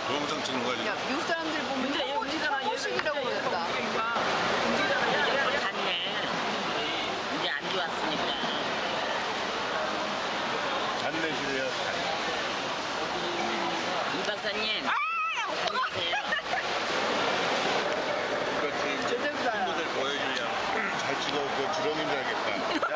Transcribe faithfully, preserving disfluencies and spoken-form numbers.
동영상 찍는 거야. 야, 미국 사람들 보면 근데 얘 움직이잖아. 호식이라고 그랬다. 움직이잖아. 얘 잤네. 이제 안 좋았으니까. 잔내 줄이야. 이 박사님. 안녕하세요. 그렇지. 친구들 보여주려고. 잘 찍어. 그 주렁인 줄 알겠다.